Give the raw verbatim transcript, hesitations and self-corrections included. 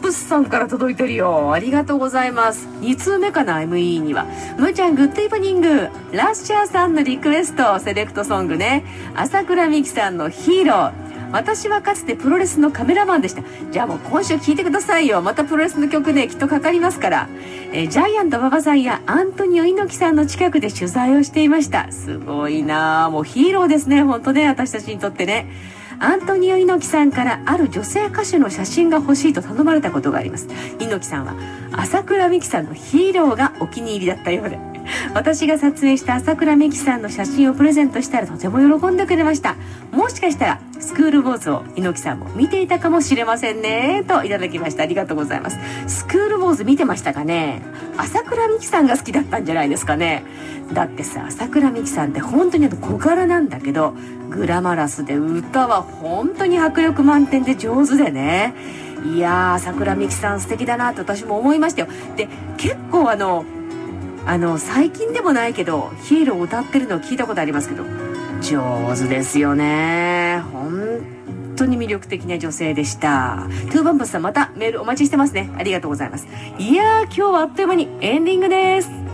プスさんから届いてるよ。ありがとうございます。に通目かな エムイー には。むーちゃんグッドイブニング。ラッシャーさんのリクエスト、セレクトソングね。朝倉美希さんのヒーロー。私はかつてプロレスのカメラマンでした。じゃあもう今週聞いてくださいよ。またプロレスの曲ね、きっとかかりますから。えー、ジャイアント馬場さんやアントニオ猪木さんの近くで取材をしていました。すごいなぁ。もうヒーローですね。ほんとね、私たちにとってね。アントニオ猪木さんからある女性歌手の写真が欲しいと頼まれたことがあります。猪木さんは朝倉美希さんのヒーローがお気に入りだったようで、私が撮影した朝倉美希さんの写真をプレゼントしたらとても喜んでくれました。もしかしたらスクールウォーズを猪木さんも見ていたかもしれませんね、といただきました。ありがとうございます。スクールウォーズ見てましたかね。朝倉美希さんが好きだったんじゃないですかね。だってさ、朝倉美希さんって本当にあの小柄なんだけどグラマラスで、歌は本当に迫力満点で上手でね。いやー、朝倉美希さん素敵だなと私も思いましたよ。で、結構あのあの最近でもないけどヒーローを歌ってるのを聞いたことありますけど、上手ですよね。本当に魅力的な女性でした。トゥーバンプスさん、またメールお待ちしてますね。ありがとうございます。いやー、今日はあっという間にエンディングです。